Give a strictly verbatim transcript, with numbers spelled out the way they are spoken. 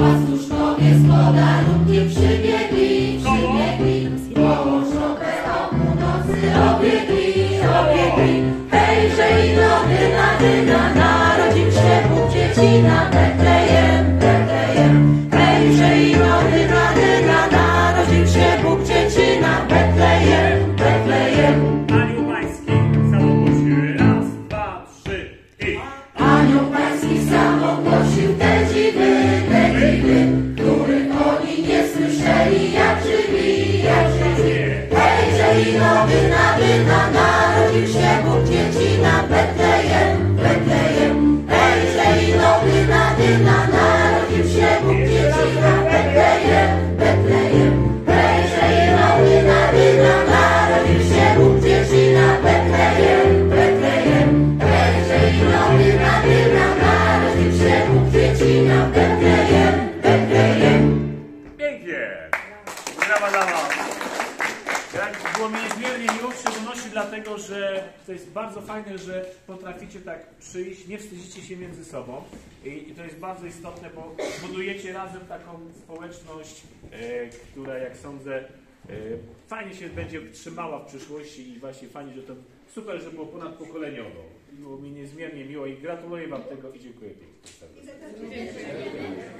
Pastuszkowie z podarunkiem przybiegli, przybiegli, koło szopę o północy obiegli, obiegli. Hejże i nowyna, dyna, narodził się Bóg dzieci na Betlejem, Betlejem. Hejże i nowyna, dyna, narodził się Bóg dzieci na Betlejem, Betlejem. Anioł Pański samogłosił, raz, dwa, trzy i... Anioł Pański samogłosił te dziwy, te dziwy, których oni nie słyszeli, jak żyli, jak żyli. Hejże i nowyna, dyna, narodził się Bóg dzieci na Betlejem, Betlejem. Hejże i nowyna, dyna, narodził się Bóg dzieci na Betlejem, Betlejem. Hejże i nowyna, dyna, narodził się Bóg dzieci na Betlejem, Betlejem. Hejże i nowyna, dyna, narodził się Bóg dzieci na Betlejem, Betlejem. Pięknie! Brawa dla was! Jak było mi niezmiernie miło w szczególności dlatego, że to jest bardzo fajne, że potraficie tak przyjść, nie wstydzicie się między sobą i, i to jest bardzo istotne, bo budujecie razem taką społeczność, e, która jak sądzę e, fajnie się będzie trzymała w przyszłości i właśnie fajnie, że to super, że było ponadpokoleniowo. Było mi niezmiernie miło i gratuluję wam tego i dziękuję pięknie.